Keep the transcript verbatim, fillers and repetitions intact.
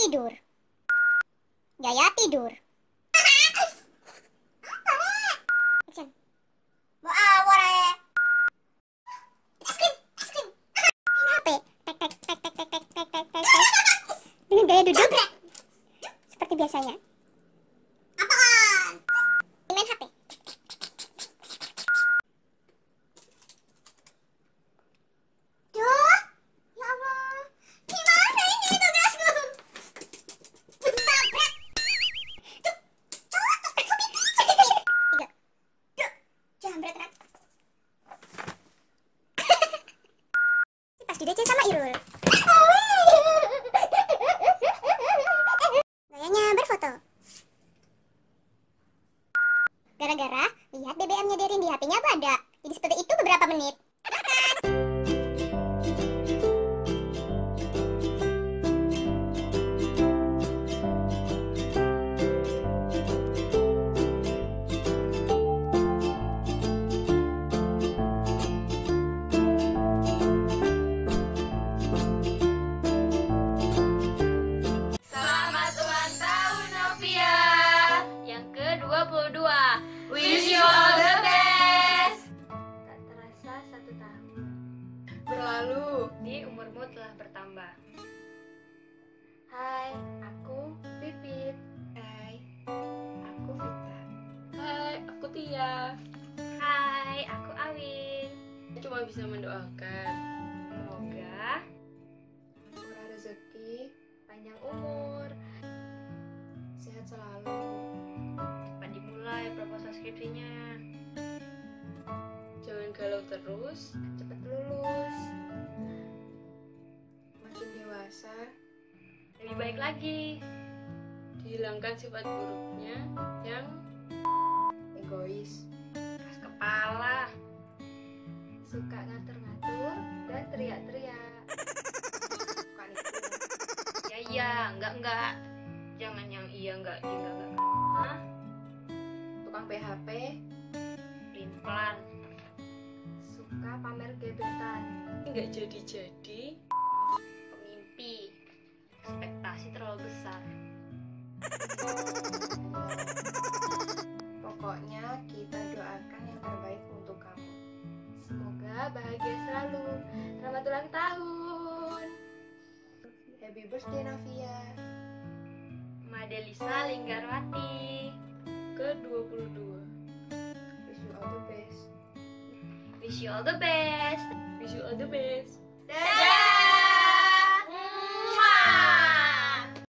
tidur. Gaya tidur. Action. Es krim, es krim. H P. Tek tek tek tek tek tek tek tek tek. Dengan gaya duduk seperti biasanya. Apaan? Main H P. Duh, ya Allah. Gimana ini tugasku? Tabrak. Tuh, tiga. Duh, jambret kan. Pas di D C sama Irul. Gayanya berfoto. Gara-gara lihat B B M-nya Derin di H P-nya apa ada. Jadi seperti itu beberapa menit. Selamat ulang tahun Novia yang ke dua puluh dua. Wish you all the best. Tak terasa satu tahun berlalu, di umurmu telah bertambah. Hai, aku Pipit. hai, aku Vita. Hai, aku Tia. Hai, aku Awin. Cuma bisa mendoakan Semoga murah rezeki, panjang umur, sehat selalu, cepat dimulai proposal skripsinya, jangan galau terus, cepat lulus, makin dewasa, lebih baik lagi, dihilangkan sifat buruknya yang egois, keras kepala, suka ngatur-ngatur dan teriak-teriak. Bukan itu. ya iya, enggak enggak, jangan yang iya enggak iya enggak enggak, hah? Tukang P H P, Pelin-pelan, suka pamer gebetan, nggak jadi-jadi, pemimpi, ekspektasi terlalu besar. Pokoknya kita doakan yang terbaik untuk kamu. Semoga bahagia selalu. Selamat ulang tahun. Happy birthday Navia. Madelisa Linggarwati Ke dua puluh dua. Wish you all the best. wish you all the best. Wish you all the best. Dadah.